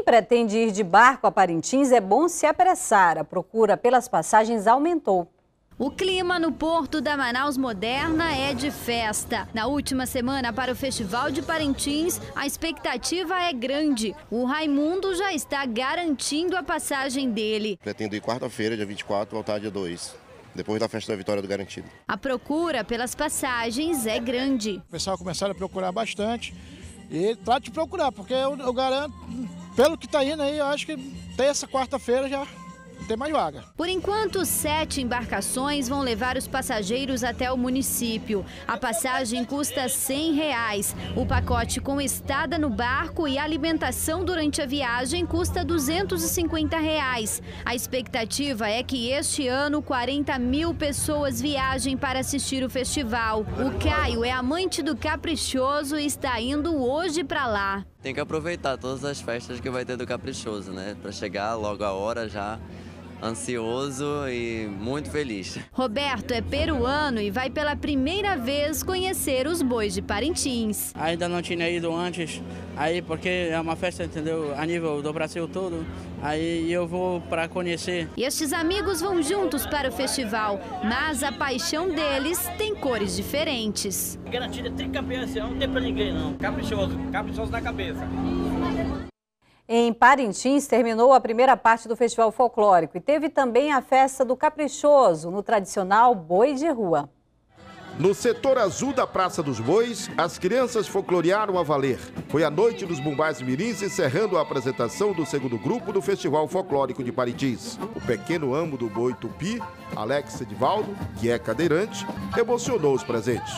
pretende ir de barco a Parintins é bom se apressar. A procura pelas passagens aumentou. O clima no Porto da Manaus Moderna é de festa. Na última semana, para o Festival de Parintins, a expectativa é grande. O Raimundo já está garantindo a passagem dele. Pretendo ir quarta-feira, dia 24, voltar dia 2, depois da festa da Vitória do Garantido. A procura pelas passagens é grande. O pessoal começaram a procurar bastante e trata de procurar, porque eu garanto, pelo que está indo aí, eu acho que terça, quarta-feira já tem mais vaga. Por enquanto, 7 embarcações vão levar os passageiros até o município. A passagem custa R$100. O pacote com estada no barco e alimentação durante a viagem custa R$250. A expectativa é que este ano 40 mil pessoas viajem para assistir o festival. O Caio é amante do Caprichoso e está indo hoje para lá. Tem que aproveitar todas as festas que vai ter do Caprichoso, né? Para chegar logo a hora já. Ansioso e muito feliz. Roberto é peruano e vai pela primeira vez conhecer os bois de Parintins. Ainda não tinha ido antes, aí porque é uma festa, entendeu, a nível do Brasil todo, aí eu vou para conhecer. E estes amigos vão juntos para o festival, mas a paixão deles tem cores diferentes. Garantida, tricampeão esse ano, não tem pra ninguém não. Caprichoso, caprichoso na cabeça. Em Parintins, terminou a primeira parte do Festival Folclórico e teve também a festa do Caprichoso, no tradicional Boi de Rua. No setor azul da Praça dos Bois, as crianças folclorearam a valer. Foi a noite dos Bumbás Mirins, encerrando a apresentação do segundo grupo do Festival Folclórico de Parintins. O pequeno amo do boi tupi, Alex Edivaldo, que é cadeirante, emocionou os presentes.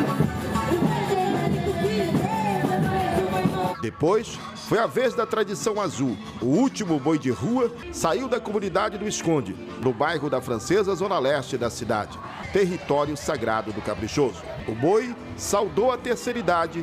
Depois, foi a vez da tradição azul. O último boi de rua saiu da comunidade do Esconde, no bairro da Francesa, zona leste da cidade, território sagrado do Caprichoso. O boi saudou a terceira idade.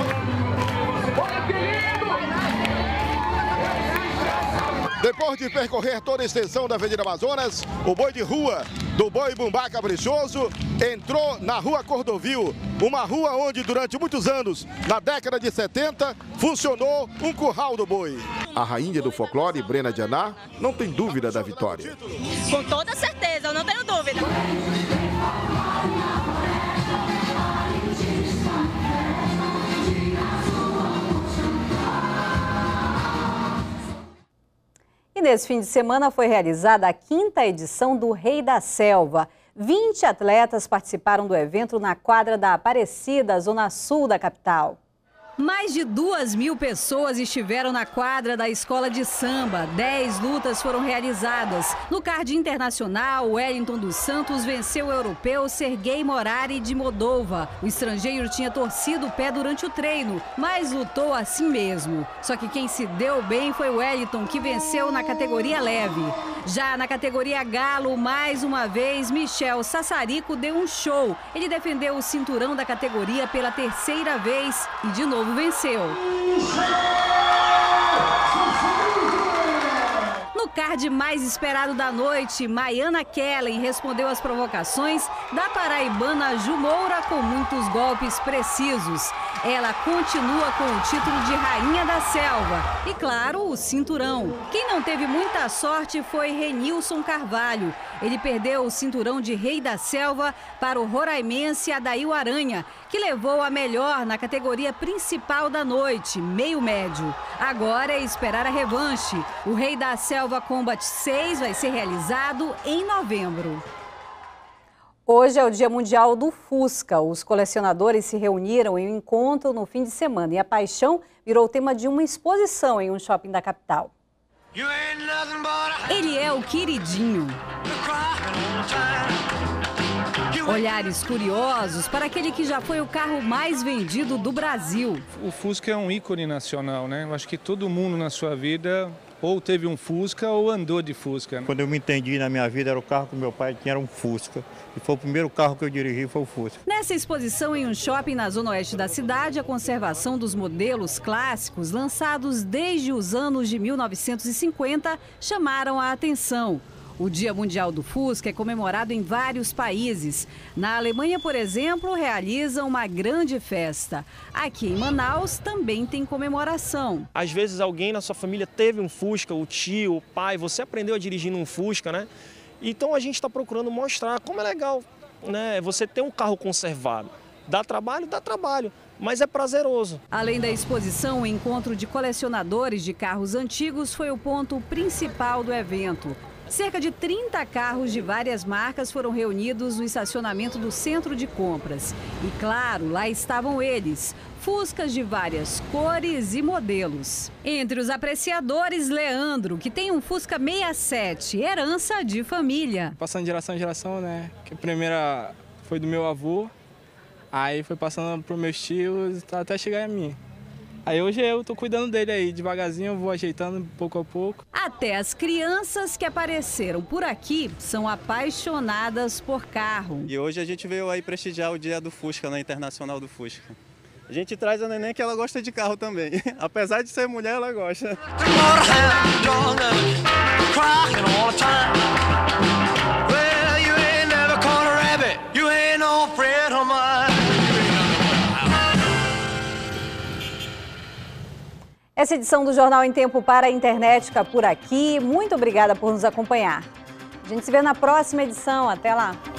Depois de percorrer toda a extensão da Avenida Amazonas, o boi de rua do Boi Bumbá Caprichoso entrou na Rua Cordovil, uma rua onde durante muitos anos, na década de 70, funcionou um curral do boi. A rainha do folclore, Brena Dianá, não tem dúvida da vitória. Com toda certeza, eu não tenho dúvida. E nesse fim de semana foi realizada a 5ª edição do Rei da Selva. 20 atletas participaram do evento na quadra da Aparecida, zona sul da capital. Mais de 2.000 pessoas estiveram na quadra da escola de samba. 10 lutas foram realizadas. No card internacional, o Wellington dos Santos venceu o europeu Serguei Morari de Moldova. O estrangeiro tinha torcido o pé durante o treino, mas lutou assim mesmo. Só que quem se deu bem foi o Wellington, que venceu na categoria leve. Já na categoria galo, mais uma vez, Michel Sassarico deu um show. Ele defendeu o cinturão da categoria pela terceira vez e de novo venceu. No card mais esperado da noite, Maiana Kellen respondeu às provocações da paraibana Ju Moura com muitos golpes precisos. Ela continua com o título de Rainha da Selva e, claro, o cinturão. Quem não teve muita sorte foi Renilson Carvalho. Ele perdeu o cinturão de Rei da Selva para o roraimense Adail Aranha, que levou a melhor na categoria principal da noite, meio médio. Agora é esperar a revanche. O Rei da Selva Combat 6 vai ser realizado em novembro. Hoje é o Dia Mundial do Fusca. Os colecionadores se reuniram em um encontro no fim de semana e a paixão virou tema de uma exposição em um shopping da capital. Ele é o queridinho. Olhares curiosos para aquele que já foi o carro mais vendido do Brasil. O Fusca é um ícone nacional, né? Eu acho que todo mundo na sua vida ou teve um Fusca ou andou de Fusca. Quando eu me entendi na minha vida, era o carro que meu pai tinha, era um Fusca. E foi o primeiro carro que eu dirigi, foi o Fusca. Nessa exposição em um shopping na zona oeste da cidade, a conservação dos modelos clássicos lançados desde os anos de 1950 chamaram a atenção. O Dia Mundial do Fusca é comemorado em vários países. Na Alemanha, por exemplo, realizam uma grande festa. Aqui em Manaus também tem comemoração. Às vezes alguém na sua família teve um Fusca, o tio, o pai, você aprendeu a dirigir num Fusca, né? Então a gente está procurando mostrar como é legal, né? Você ter um carro conservado. Dá trabalho, mas é prazeroso. Além da exposição, o encontro de colecionadores de carros antigos foi o ponto principal do evento. Cerca de 30 carros de várias marcas foram reunidos no estacionamento do centro de compras. E claro, lá estavam eles, Fuscas de várias cores e modelos. Entre os apreciadores, Leandro, que tem um Fusca 67, herança de família. Passando de geração em geração, né? Que a primeira foi do meu avô, aí foi passando para os meus tios até chegar a mim. Aí hoje eu tô cuidando dele aí, devagarzinho, eu vou ajeitando pouco a pouco. Até as crianças que apareceram por aqui são apaixonadas por carro. E hoje a gente veio aí prestigiar o dia do Fusca, na Internacional do Fusca. A gente traz a neném que ela gosta de carro também. Apesar de ser mulher, ela gosta. Essa edição do Jornal em Tempo para a Internet fica por aqui. Muito obrigada por nos acompanhar. A gente se vê na próxima edição. Até lá!